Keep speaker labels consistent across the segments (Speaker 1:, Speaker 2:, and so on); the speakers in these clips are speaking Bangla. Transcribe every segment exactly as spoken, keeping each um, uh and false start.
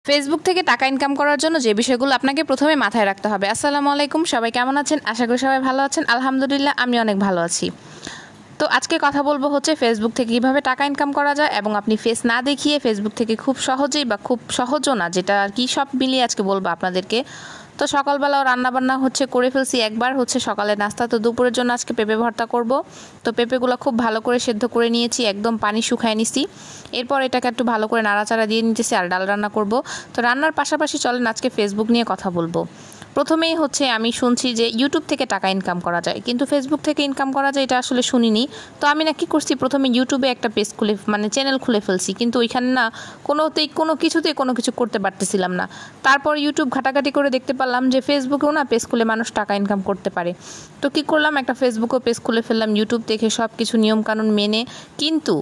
Speaker 1: ফেসবুক থেকে টাকা ইনকাম করার জন্য যে বিষয়গুলো আপনাকে প্রথমে মাথায় রাখতে হবে। আসসালামু আলাইকুম, সবাই কেমন আছেন? আশা করি সবাই ভালো আছেন। আলহামদুলিল্লাহ, আমি অনেক ভালো আছি। তো আজকে কথা বলবো হচ্ছে ফেসবুক থেকে কীভাবে টাকা ইনকাম করা যায় এবং আপনি ফেস না দেখিয়ে ফেসবুক থেকে খুব সহজেই বা খুব সহজও না, যেটা আর কি, সব মিলিয়ে আজকে বলবো আপনাদেরকে। তো সকালবেলাও রান্নাবান্না হচ্ছে করে ফেলছি একবার, হচ্ছে সকালে নাস্তা। তো দুপুরের জন্য আজকে পেঁপে ভর্তা করব। তো পেঁপেগুলো খুব ভালো করে সেদ্ধ করে নিয়েছি, একদম পানি শুকায় নিছি। এরপর এটাকে একটু ভালো করে নাড়াচাড়া দিয়ে নিতেছি আর ডাল রান্না করব। তো রান্নার পাশাপাশি চলেন আজকে ফেসবুক নিয়ে কথা বলবো। প্রথমেই হচ্ছে আমি শুনছি যে ইউটিউব থেকে টাকা ইনকাম করা যায়, কিন্তু ফেসবুক থেকে ইনকাম করা যায় এটা আসলে শুনিনি। তো আমি না কি করছি, প্রথমে ইউটিউবে একটা পেজ খুলে মানে চ্যানেল খুলে ফেলছি, কিন্তু ওইখানে না কোনোতেই কোনো কিছুতেই কোনো কিছু করতে পারতেছিলাম না। তারপর ইউটিউব ঘাটাঘাটি করে দেখতে পারলাম যে ফেসবুকেও না পেজ খুলে মানুষ টাকা ইনকাম করতে পারে। তো কি করলাম, একটা ফেসবুকও পেজ খুলে ফেললাম ইউটিউব দেখে সব কিছু নিয়মকানুন মেনে। কিন্তু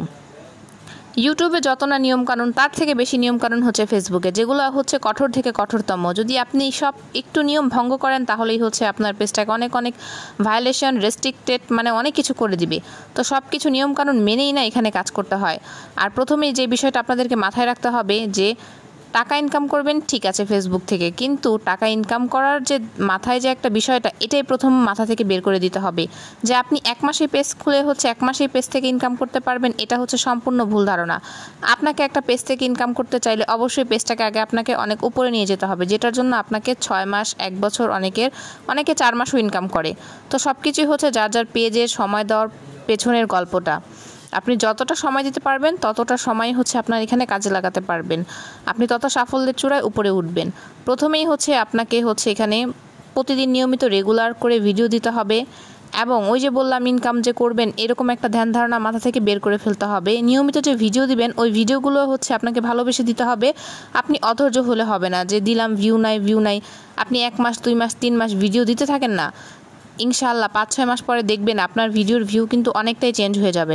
Speaker 1: ইউটিউবে যত না নিয়মকানুন, তার থেকে বেশি নিয়মকানুন হচ্ছে ফেসবুকে, যেগুলো হচ্ছে কঠোর থেকে কঠোরতম। যদি আপনি সব একটু নিয়ম ভঙ্গ করেন তাহলেই হচ্ছে আপনার পেজটাকে অনেক অনেক ভায়োলেশন, রেস্ট্রিক্টেড, মানে অনেক কিছু করে দিবে। তো সব কিছু নিয়মকানুন মেনেই না এখানে কাজ করতে হয়। আর প্রথমেই যে বিষয়টা আপনাদেরকে মাথায় রাখতে হবে যে টাকা ইনকাম করবেন ঠিক আছে ফেসবুক থেকে, কিন্তু টাকা ইনকাম করার যে মাথায় যে একটা বিষয়টা, এটাই প্রথম মাথা থেকে বের করে দিতে হবে। যে আপনি এক মাসে পেজ খুলে হচ্ছে এক মাসেই পেজ থেকে ইনকাম করতে পারবেন, এটা হচ্ছে সম্পূর্ণ ভুল ধারণা। আপনাকে একটা পেজ থেকে ইনকাম করতে চাইলে অবশ্যই পেজটাকে আগে আপনাকে অনেক উপরে নিয়ে যেতে হবে, যেটার জন্য আপনাকে ছয় মাস, এক বছর, অনেকের অনেকে চার মাসও ইনকাম করে। তো সব কিছুই হচ্ছে যার যার পেজের সময় দেওয়ার পেছনের গল্পটা। আপনি যতটা সময় দিতে পারবেন ততটা সময় হচ্ছে আপনার এখানে কাজে লাগাতে পারবেন, আপনি তত সাফল্যের চূড়ায় উপরে উঠবেন। প্রথমেই হচ্ছে আপনাকে হচ্ছে এখানে প্রতিদিন নিয়মিত রেগুলার করে ভিডিও দিতে হবে, এবং ওই যে বললাম ইনকাম যে করবেন, এরকম একটা ধ্যান ধারণা মাথা থেকে বের করে ফেলতে হবে। নিয়মিত যে ভিডিও দিবেন ওই ভিডিওগুলো হচ্ছে আপনাকে ভালোবেসে দিতে হবে। আপনি অধৈর্য হলে হবে না, যে দিলাম ভিউ নাই ভিউ নাই। আপনি এক মাস, দুই মাস, তিন মাস ভিডিও দিতে থাকেন না, ইনশাআল্লাহ পাঁচ ছয় মাস পরে দেখবেন আপনার ভিডিওর ভিউ কিন্তু অনেকটাই চেঞ্জ হয়ে যাবে।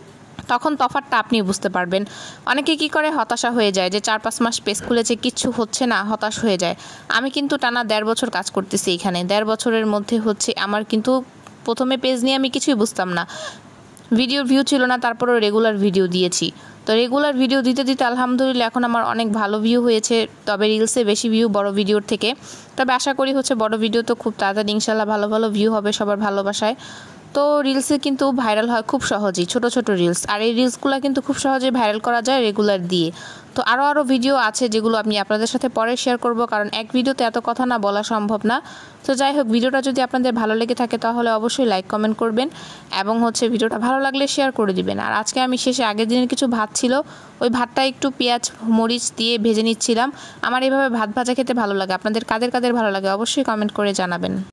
Speaker 1: তখন তফাৎটা আপনি বুঝতে পারবেন। অনেকে কি করে, হতাশা হয়ে যায় যে চার পাঁচ মাস পেজ খুলেছে, কিচ্ছু হচ্ছে না, হতাশ হয়ে যায়। আমি কিন্তু টানা দেড় বছর কাজ করতেছি এখানে। দেড় বছরের মধ্যে হচ্ছে আমার কিন্তু প্রথমে পেজ নিয়ে আমি কিছুই বুঝতাম না, ভিডিওর ভিউ ছিল না, তারপরেও রেগুলার ভিডিও দিয়েছি। তো রেগুলার ভিডিও দিতে দিতে আলহামদুলিল্লাহ এখন আমার অনেক ভালো ভিউ হয়েছে, তবে রিলসে বেশি ভিউ বড় ভিডিওর থেকে। তবে আশা করি হচ্ছে বড় ভিডিও তো খুব তাড়াতাড়ি ইনশাল্লাহ ভালো ভালো ভিউ হবে সবার ভালোবাসায়। তো রিলসে কিন্তু ভাইরাল হয় খুব সহজেই, ছোট ছোট রিলস, আর এই রিলসগুলো কিন্তু খুব সহজেই ভাইরাল করা যায় রেগুলার দিয়ে। তো আরও আরও ভিডিও আছে যেগুলো আমি আপনাদের সাথে পরে শেয়ার করব, কারণ এক ভিডিওতে এত কথা না বলা সম্ভব না। তো যাই হোক, ভিডিওটা যদি আপনাদের ভালো লেগে থাকে তাহলে অবশ্যই লাইক কমেন্ট করবেন, এবং হচ্ছে ভিডিওটা ভালো লাগলে শেয়ার করে দিবেন। আর আজকে আমি শেষে আগের দিনের কিছু ভাত ছিল, ওই ভাতটা একটু পেঁয়াজ মরিচ দিয়ে ভেজে নিচ্ছিলাম। আমার এইভাবে ভাত ভাজা খেতে ভালো লাগে। আপনাদের কাদের কাদের ভালো লাগে অবশ্যই কমেন্ট করে জানাবেন।